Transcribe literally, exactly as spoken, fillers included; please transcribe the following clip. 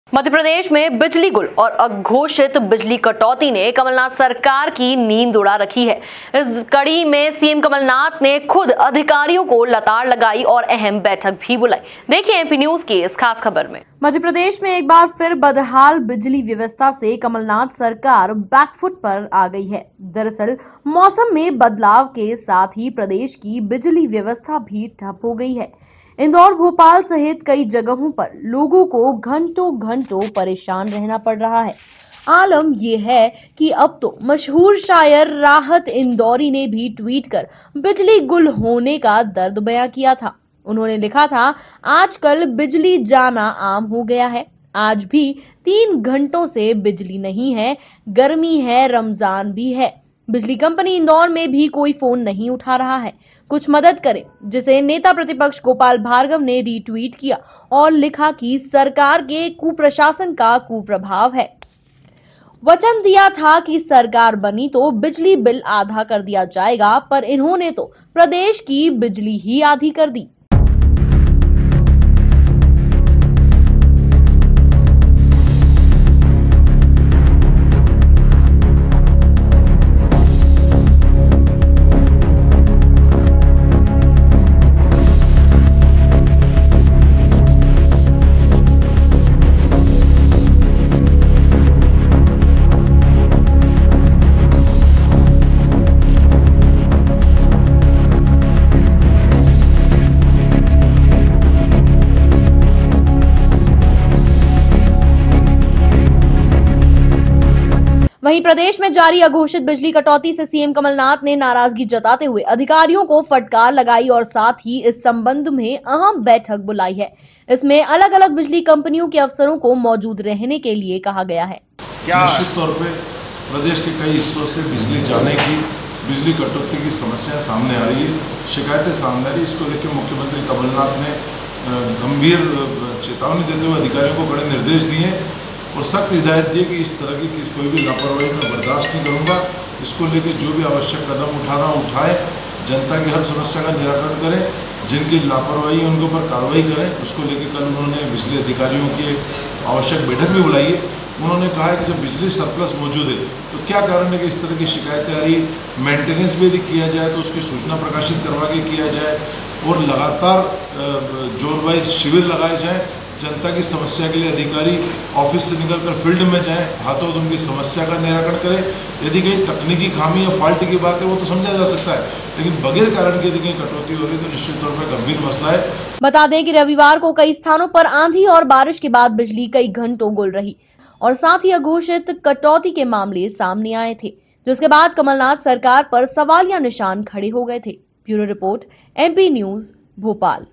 मध्य प्रदेश में बिजली गुल और अघोषित बिजली कटौती ने कमलनाथ सरकार की नींद उड़ा रखी है। इस कड़ी में सीएम कमलनाथ ने खुद अधिकारियों को लताड़ लगाई और अहम बैठक भी बुलाई। देखिए एमपी न्यूज की इस खास खबर में। मध्य प्रदेश में एक बार फिर बदहाल बिजली व्यवस्था से कमलनाथ सरकार बैकफुट पर आ गई है। दरअसल मौसम में बदलाव के साथ ही प्रदेश की बिजली व्यवस्था भी ठप हो गई है। इंदौर, भोपाल सहित कई जगहों पर लोगों को घंटों घंटों परेशान रहना पड़ रहा है। आलम यह है कि अब तो मशहूर शायर राहत इंदौरी ने भी ट्वीट कर बिजली गुल होने का दर्द बयां किया था। उन्होंने लिखा था, आजकल बिजली जाना आम हो गया है। आज भी तीन घंटों से बिजली नहीं है, गर्मी है, रमजान भी है। बिजली कंपनी इंदौर में भी कोई फोन नहीं उठा रहा है, कुछ मदद करें। जिसे नेता प्रतिपक्ष गोपाल भार्गव ने रीट्वीट किया और लिखा कि सरकार के कुप्रशासन का कुप्रभाव है। वचन दिया था कि सरकार बनी तो बिजली बिल आधा कर दिया जाएगा, पर इन्होंने तो प्रदेश की बिजली ही आधी कर दी। वहीं प्रदेश में जारी अघोषित बिजली कटौती से सीएम कमलनाथ ने नाराजगी जताते हुए अधिकारियों को फटकार लगाई और साथ ही इस संबंध में अहम बैठक बुलाई है। इसमें अलग अलग बिजली कंपनियों के अफसरों को मौजूद रहने के लिए कहा गया है। क्या निश्चित तौर पे प्रदेश के कई हिस्सों से बिजली जाने की, बिजली कटौती की समस्याएं सामने आ रही है, शिकायतें सामने आ रही है। इसको लेकर मुख्यमंत्री कमलनाथ ने गंभीर चेतावनी देते हुए अधिकारियों को कड़े निर्देश दिए और सख्त हिदायत दी कि इस तरह की किस कोई भी लापरवाही मैं बर्दाश्त नहीं करूंगा। इसको लेकर जो भी आवश्यक कदम उठाना उठाएं, जनता की हर समस्या का निराकरण करें, जिनकी लापरवाही है उनके ऊपर कार्रवाई करें। उसको लेकर कल उन्होंने बिजली अधिकारियों की आवश्यक बैठक भी बुलाई है। उन्होंने कहा है कि जब बिजली सरप्लस मौजूद है तो क्या कारण है कि इस तरह की शिकायतें आ रही, मेंटेनेंस भी यदि किया जाए तो उसकी सूचना प्रकाशित करवा के किया जाए और लगातार जोन वाइज शिविर लगाए जाए। जनता की समस्या के लिए अधिकारी ऑफिस से निकलकर फील्ड में जाएं, हाथों हाथ उनकी समस्या का निराकरण करें। यदि कहीं तकनीकी खामी या फॉल्ट की बात है वो तो समझा जा सकता है, लेकिन बगैर कारण के यदि कहीं कटौती हो रही है तो निश्चित तौर पर गंभीर मसला है। बता दें कि रविवार को कई स्थानों पर आंधी और बारिश के बाद बिजली कई घंटों गुल रही और साथ ही अघोषित कटौती के मामले सामने आए थे, जिसके बाद कमलनाथ सरकार पर सवालिया निशान खड़े हो गए थे। Bureau report, MP news, Bhopal.